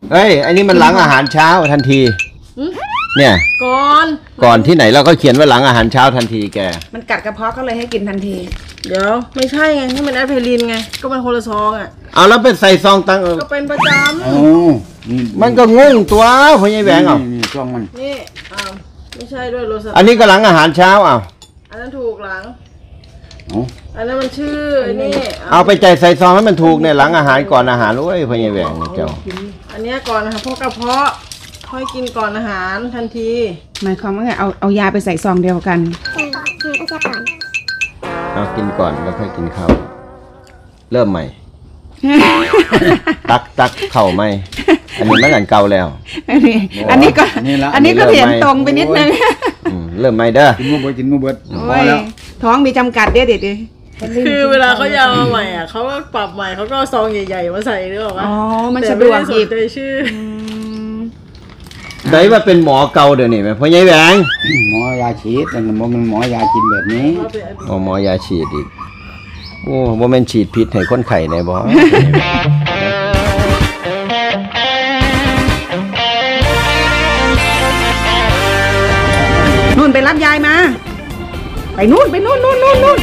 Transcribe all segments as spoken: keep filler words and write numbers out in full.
เอ้ยอันนี้มันหลังอาหารเช้าทันทีเนี่ยก่อนก่อนที่ไหนเราก็เขียนว่าหลังอาหารเช้าทันทีแกมันกัดกระเพาะก็เลยให้กินทันทีเดี๋ยวไม่ใช่ไงนี่มันแอสไพรินไงก็มันคนละซองอ่ะเอาแล้วเป็นใส่ซองตังก็เป็นประจำมันก็งงตัวพ่อใหญ่แหวงอ่ะนี่ซองมันนี่อ้าวไม่ใช่ด้วยโรสอันนี้ก็หลังอาหารเช้าอ่ะอันนั้นถูกหลังอันนั้นมันชื่อนี่เอาไปใจใส่ซองให้มันถูกเนี่ยหลังอาหารก่อนอาหารโอ้ยพ่อใหญ่แหวงเจ้าอันนี้ก่อนนะคะพวกกระเพาะค่อยกินก่อนอาหารทันทีหมายความว่าไงเอาเอายาไปใส่ซองเดียวกันเอากินก่อนแล้วค่อยกินข้าวเริ่มใหม่ตักตักเข่าไหมอันนี้มันอันเก่าแล้วอันนี้อันนี้ก็อันนี้ก็เถียงตรงไปนิดนึงเริ่มใหม่เด้อกินมือเบิดกินมือเบิดพอแล้วท้องมีจำกัดเด็ดเด็ดคือเวลาเขายาวมาใหม่อ่ะเขาก็ปรับใหม่เขาก็ซองใหญ่ๆมาใส่หรือเปล่าอ๋อมันสะดวกหยิบชื่อได้ว่าเป็นหมอเก่าเดี๋ยวนี้ไหมพ่อใหญ่แหวงหมอยาฉีดแต่มันหมอยากินแบบนี้อ๋อหมอยาฉีดอีกโอ้โมเมนฉีดพิษให้คนไข้ในบ่นู่นไปรับยายมาไปนู่นไปนู่นนู่นนู่นนู่น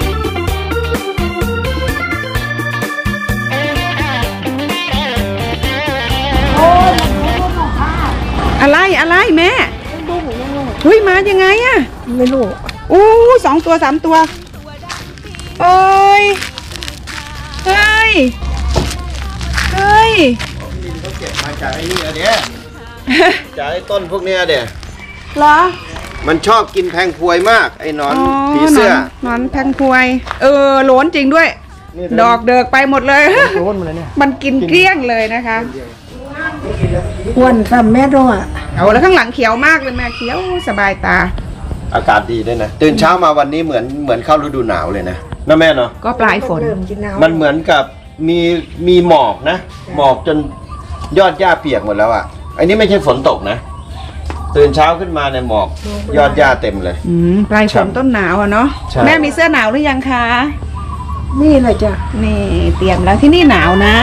อะไรอะไรแม่เฮ้ยมายังไงอะไม่รู้อู้สองตัวสามตัวเอ้ยเฮ้ยเฮ้ยเขาเก็บมาจากไอ้นี่อะเดี๋ยจากไอ้ต้นพวกเนี้ยเดี๋ยเหรอมันชอบกินแพงพวยมากไอ้นอนผีเสื้อนอนแพงพวยเออโหลนจริงด้วยดอกเดิกไปหมดเลยโหลนหมดเลยเนี่ยมันกินเกลี้ยงเลยนะคะอ้วนซ้ำแม่ด้วยเอาแล้วข้างหลังเขียวมากเลยแม่เขียวสบายตาอากาศดีด้วยนะตื่นเช้ามาวันนี้เหมือนเหมือนเข้าฤดูหนาวเลยนะนะแม่เนาะก็ปลายฝนมันเหมือนกับมีมีหมอกนะหมอกจนยอดหญ้าเปียกหมดแล้วอ่ะอันนี้ไม่ใช่ฝนตกนะตื่นเช้าขึ้นมาในหมอกยอดหญ้าเต็มเลยอืมปลายฝนต้นหนาวอ่ะเนาะแม่มีเสื้อหนาวหรือยังคะนี่เลยจ้ะนี่เตรียมแล้วที่นี่หนาวนะ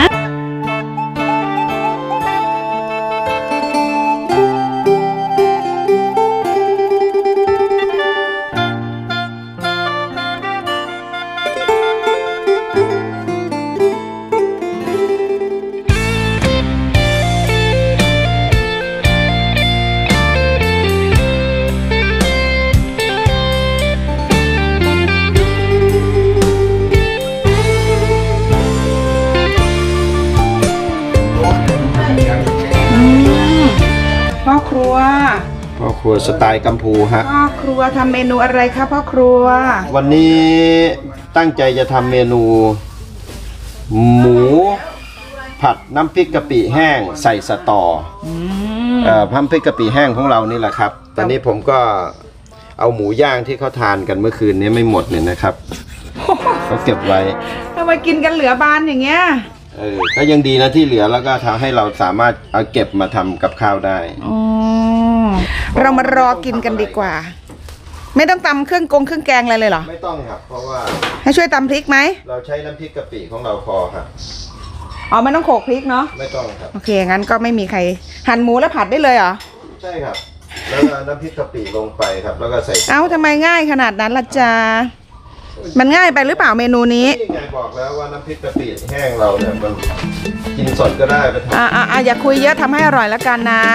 พ่อครัวพ่อครัวสไตล์กัมพูฮะพ่อครัวทำเมนูอะไรคะพ่อครัววันนี้ตั้งใจจะทำเมนูหมูผัดน้ำพริกกะปิแห้งใส่สตอเอ่อน้ำพริกกะปิแห้งของเรานี่แหละครับตอนนี้ผมก็เอาหมูย่างที่เขาทานกันเมื่อคืนนี้ไม่หมดเนี่ยนะครับเขาเก็บไว้ทำไมกินกันเหลือบานอย่างเงี้ยเออก็ยังดีนะที่เหลือแล้วก็ทำให้เราสามารถเอาเก็บมาทำกับข้าวได้อ๋อเรามารอกินกันดีกว่าไม่ต้องตำเครื่องกงเครื่องแกงอะไรเลยเหรอไม่ต้องครับเพราะว่าให้ช่วยตำพริกไหมเราใช้น้ำพริกกะปิของเราพอครับอ๋อไม่ต้องโขลกพริกเนาะไม่ต้องครับโอเคงั้นก็ไม่มีใครหั่นหมูแล้วผัดได้เลยเหรอใช่ครับแล้วน้ำพริกกะปิลงไปครับแล้วก็ใส่เอ้าทำไมง่ายขนาดนั้นล่ะจ๊ะมันง่ายไปหรือเปล่าเมนูนี้นี่ไงบอกแล้วว่าน้ำพริกกะปิแห้งเราเนี่ยมันกินสดก็ได้ไปทำอ่าอ่าอย่าคุยเยอะทำให้อร่อยแล้วกันนะ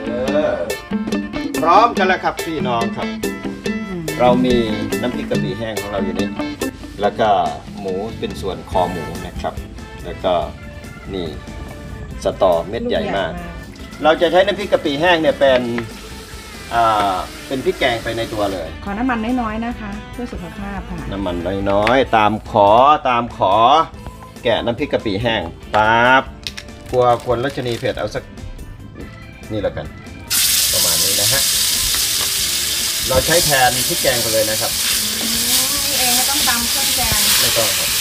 พร้อมกันแล้วครับพี่น้องครับเรามีน้ำพริกกะปิแห้งของเราอยู่นี่แล้วก็หมูเป็นส่วนคอหมูนะครับแล้วก็นี่สตอเม็ดใหญ่มากเราจะใช้น้ำพริกกะปิแห้งเนี่ยเป็นอ่าเป็นพริกแกงไปในตัวเลยขอน้ำมันน้อยๆนะคะเพื่อสุขภาพค่ะน้ำมันน้อยๆตามขอตามขอแกะน้ำพริกกะปิแห้งปั๊บกลัวคนรัชนีเผ็ดเอาสักนี่แล้วกันประมาณนี้นะฮะเราใช้แทนพริกแกงไปเลยนะครับนี่เองไม่ต้องตำเครื่องแกงไม่ต้องครับ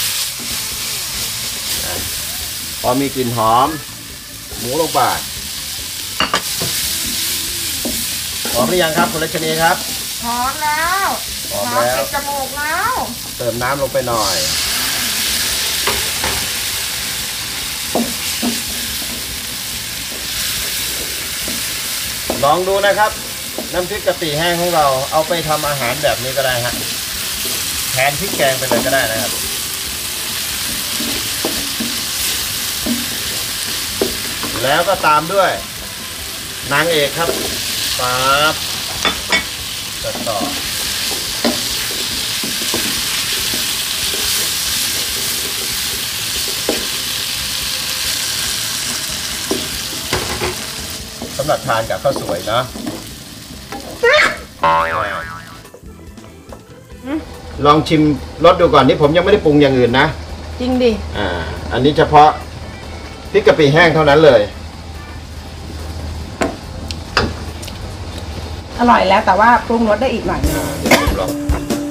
พอมีกลิ่นหอมหมูลงไปหอมหรือยังครับคุณรัชนีครับหอมแล้วหอมแล้วจมูกแล้วเติมน้ำลงไปหน่อยลองดูนะครับน้ำพริกกะปิแห้งของเราเอาไปทำอาหารแบบนี้ก็ได้ฮะแทนพริกแกงไปเลยก็ได้นะครับแล้วก็ตามด้วยนางเอกครับปั๊บตัดต่อสำหรับทานกับข้าวสวยเนาะลองชิมรสดูก่อนนี่ผมยังไม่ได้ปรุงอย่างอื่นนะจริงดิอ่าอันนี้เฉพาะพริกกะปิแห้งเท่านั้นเลยอร่อยแล้วแต่ว่าปรุงรสได้อีกหน่อยอ่าเดี๋ยวผมลอง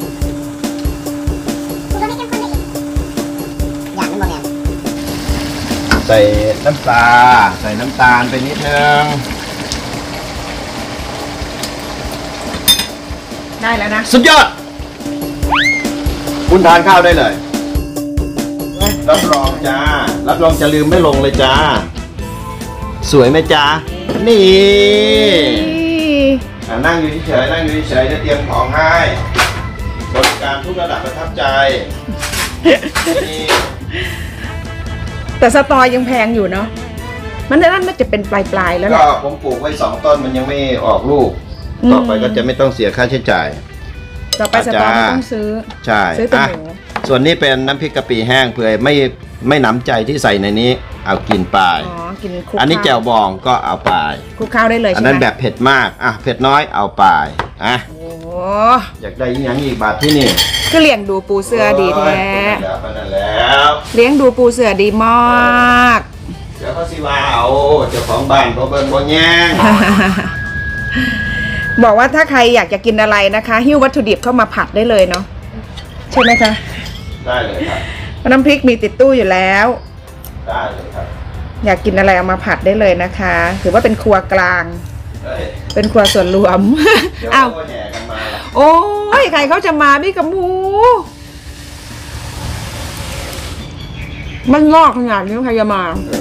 ใส่น้ำปลาใส่น้ำตาลไปนิดนึงได้แล้วนะสุดยอด คุณทานข้าวได้เลยรับรองจ้ารับรองจะลืมไม่ลงเลยจ้าสวยไหมจ้านี่อ่ะนั่งอยู่เฉยๆนั่งอยู่เฉยๆจะเตรียมของให้บริการทุกระดับประทับใจนี่แต่สตอยังแพงอยู่เนาะมันนั่นน่าจะเป็นปลายๆแล้วแหก็ละผมปลูกไว้สองต้นมันยังไม่ออกลูกอืมต่อไปก็จะไม่ต้องเสียค่าใช้จ่ายต่อไปสตอไม่ต้องซื้อใช่ซื้อแต่อ่ะหมูส่วนนี้เป็นน้ำพริกกะปิแห้งเผื่อไม่ไม่หนำใจที่ใส่ในนี้เอากินไปอ๋อกินคลุกอันนี้ข้าวแจ่วบองก็เอาไปคลุกข้าวได้เลยอันใช่ไหมนั้นแบบเผ็ดมากอ่ะเผ็ดน้อยเอาไปอ่ะโอ้โหอยากได้อีกอย่างอีกบาทที่นี่คือเลี้ยงดูปูเสือดีแท้โอ้ยแล้วก็นั่นแล้วเลี้ยงดูปูเสือดีมากเดี๋ยวเขาสิว่าเอาเจ้าของบ้านเขาเบิ่งบ่แย่งบอกว่าถ้าใครอยากจะกินอะไรนะคะหิ้ววัตถุดิบเข้ามาผัดได้เลยเนาะใช่ไหมคะได้เลยครับน้ำพริกมีติดตู้อยู่แล้วได้เลยครับอยากกินอะไรเอามาผัดได้เลยนะคะ ถือว่าเป็นครัวกลางเฮ้ยเป็นครัวส่วนรวมเดี๋ยวอ้าวเขาก็แห่กันมาละโอ้ยใครเขาจะมาพี่กับหมู มันงอกขนาดนี้ใครจะมา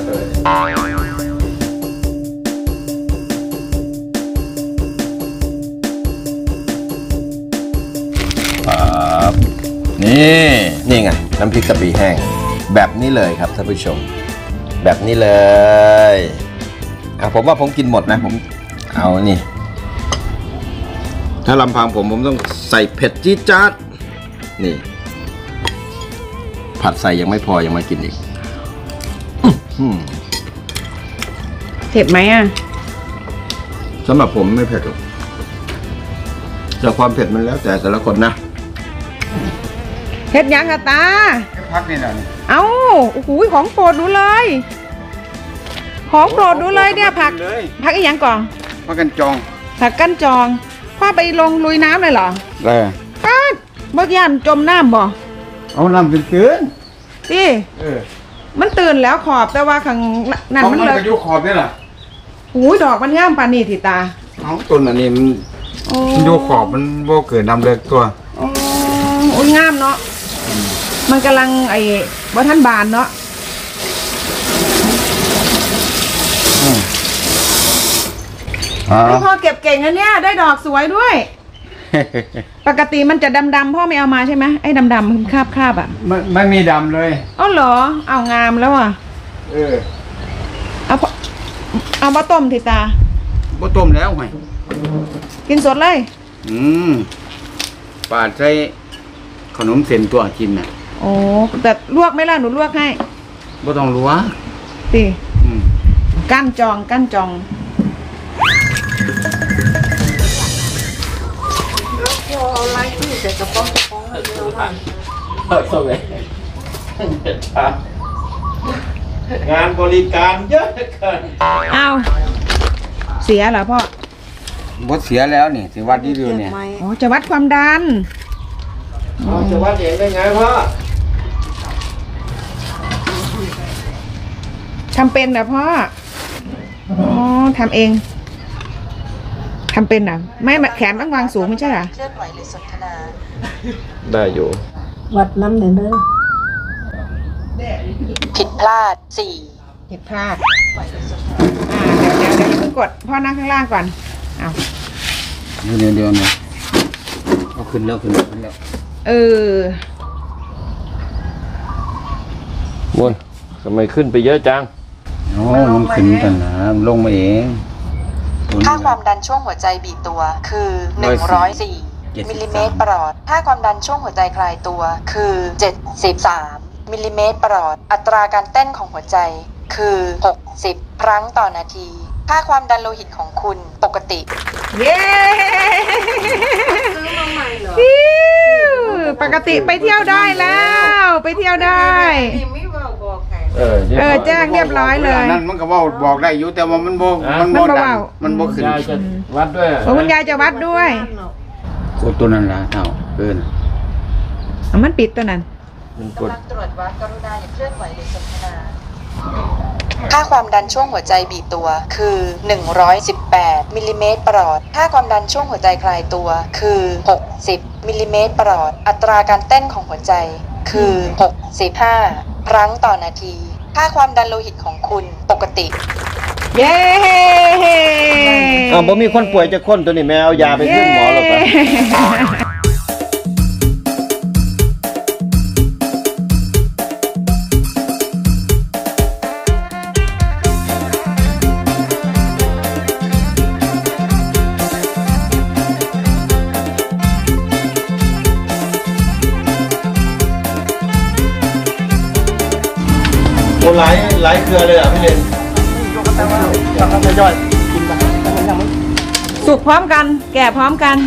ครับนี่นี่ไงน้ำพริกกะปิแห้งแบบนี้เลยครับท่านผู้ชม แบบนี้เลยอ่ะผมว่าผมกินหมดนะผมเอานี่ถ้าลำพังผมผมต้องใส่เผ็ดจี๊ดจ๊าดนี่ผัดใส่ยังไม่พอยังมากินอีกอื้อหือเผ็ดไหมอ่ะสำหรับผมไม่เผ็ดหรอกแต่ความเผ็ดมันแล้วแต่แต่ละคนนะเผ็ดยังอะตาพักนี่นะเอ้าโอ้โหของโปรดหนูเลย ของโปรดหนูเลยเนี่ยผักเลยผักอีกอย่างก่อนพักกันจองผักกั้นจองพ่อไปลงลุยน้ำเลยเหรอเลยป้าดบ่ย่านจมน้ำบ่เอาน้ำเป็นเตือนดิเออมันตื่นแล้วขอบแต่ว่าข้างนั่นเอามันมันเลยกระยุกขอบนี่แหละหูยดอกมันงามปานนี่ทิตาเอาต้นอันนี้มันโอ้มันยุกขอบมันโบเกิดน้ำเลิกตัวโอ้โอ้ยงามเนาะมันกำลังไอ้บ่ท่านบานเนาะอ๋อไอ้พ่อเก็บเก่งนะเนี่ยได้ดอกสวยด้วย ปกติมันจะดำๆพ่อไม่เอามาใช่ไหมไอ้ดำๆคาบคาบๆอ่ะมันไม่มีดำเลยอ๋อเหรอเอางามแล้วอ่ะเออเอาพ่อเอามาต้มทิตาบ่ต้มแล้วไงกินสดเลยอืมปาดใส่ขนมเส้นตัวกินน่ะโอ้แต่ลวกไหมล่ะหนูลวกให้บ่ต้องรู้วะสิอืมกั้นจองกั้นจองงานบริการเยอะเกินเอาเสียเหรอพ่อบ่เสียแล้วนี่สิวัดดีดูเนี่ยอ๋อจะวัดความดันเราจะวัดเองได้ไงพ่อทำเป็นเหรอพ่ออ๋อทำเองทำเป็นเหรอไม่แขนต้องวางสูงไม่ใช่เหรอได้อยู่วัดน้ำเดือดเลยผิดพลาดสี่ผิดพลาดอ่าเดี๋ยวเดี๋ยวเดี๋ยวอย่าเพิ่งกดพ่อนั่งข้างล่างก่อนเอาเดี๋ยวเดี๋ยวเดี๋ยวนะเอาขึ้นแล้วขึ้นแล้วขึ้นแล้วเออโว้ยทำไมขึ้นไปเยอะจังโอ้มันขึ้นกันนะมันลงมาเองค่าความดันช่วงหัวใจบีบตัวคือหนึ่งร้อยสี่มิลลิเมตรประหลอดค่าความดันช่วงหัวใจคลายตัวคือเจ็ดสิบสามมิลลิเมตรประหลอดอัตราการเต้นของหัวใจคือหกสิบครั้งต่อนาทีค่าความดันโลหิตของคุณปกติเย้ซื้อมาใหม่เหรอฟิวปกติไปเที่ยวได้แล้ว ไปเที่ยวได้ไม่บอกบอกใครเออเออแจ้งเรียบร้อยเลยนั่นมันก็ว่าบอกได้อยู่แต่ว่ามันบ่มันมันบ่บ่ดัเว้างมันบ่ขึ้นยายจะวัดด้วยโอ้คุณยายจะวัดด้วยกดตัวนั้นละเท่าเกินเอามันปิดตัวนั้นมันกดกำลังตรวจวัดกรุณาอย่าเคลื่อนไหวหรือสนทนาค่าความดันช่วงหัวใจบีบตัวคือหนึ่งร้อยสิบแปดมิลลิเมตรประหลอดค่าความดันช่วงหัวใจคลายตัวคือหกสิบมิลลิเมตรประหลอดอัตราการเต้นของหัวใจคือหกสิบห้าครั้งต่อนาทีค่าความดันโลหิตของคุณปกติเย้อ้าวบ่มีคนป่วยจะคนตัวนี้แม่เอายาไปขึ้นหมอหรอกปะ โอ้หลายหลายเครือเลยอ่ะพี่เลนสุกพร้อมกัน แก่พร้อมกัน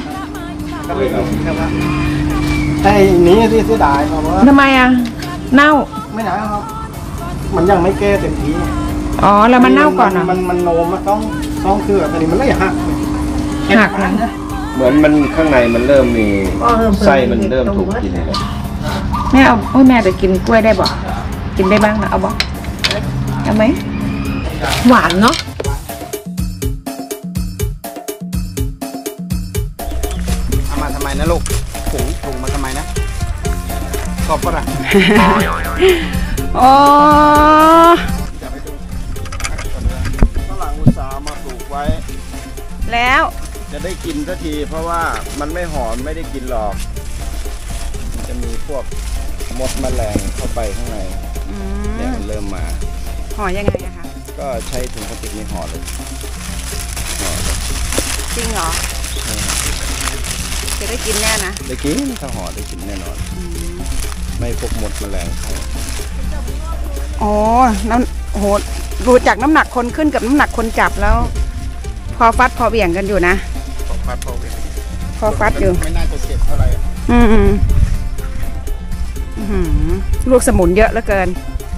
ไอ้นี้ที่เสียดายเพราะว่าทำไมอ่ะ เน่าไม่หนาครับ มันยังไม่แก้เต็มที่อ๋อ แล้วมันเน่าก่อนเหรอมันมันโนมมาต้องต้องคือแต่นี่มันเลยหักหักนะเหมือนมันข้างในมันเริ่มมีไส้มันเริ่มถูกกินแล้วแม่เอาโอ้ยแม่จะกินกล้วยได้บ่กินได้บ้างนะเอาบ่เอาไหมหวานเนาะเอามาทำไมนะลูกถุงถุงมาทำไมนะขอบก็ได้อ๋อฝรั่งอุตสาห์มาปลูกไว้แล้วจะได้กินสักทีเพราะว่ามันไม่หอมไม่ได้กินหรอก มันจะมีพวกมดแมลงเข้าไปข้างในอืเนี่ยมมันเริ่มมาห่อยังไงอะคะก็ใช้ถุงพลาสติกนี่ห่อเลยห่อเลยจริงเหรอ จะได้กินแน่นะได้กินถ้าห่อได้กินแน่นอน ไม่พวกมดแมลงเขาอ๋อน้ำโอ้โหดูจากน้ำหนักคนขึ้นกับน้ำหนักคนจับแล้ว พอฟัดพอเบี่ยงกันอยู่นะขอบฟัดพอเวพอฟัดอยู่ไม่น่าจะเจ็บเท่าไหร่อืมอืมอื้อหือลูกสมุนเยอะเหลือเกิน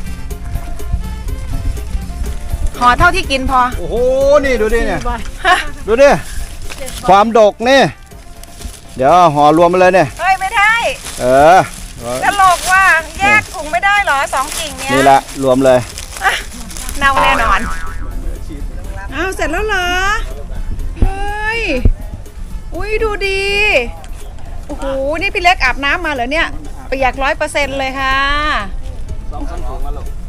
ห่อเท่าที่กินพอโอ้โหนี่ดูดิเนี่ยดูดิความดกนี่เดี๋ยวห่อรวมมาเลยเนี่ยเฮ้ย ไม่ได้เออตลกว่าแยกถุงไม่ได้เหรอสองกิ่งเนี้ยนี่แหละรวมเลยเน่าแน่นอนอ้าวเสร็จแล้วเหรอ เฮ้ย อุ้ยดูดี โอ้โห นี่พี่เล็กอาบน้ำมาเหรอเนี่ยเปียกร้อยเปอร์เซ็นต์เลยค่ะสองสามถุงมาลูก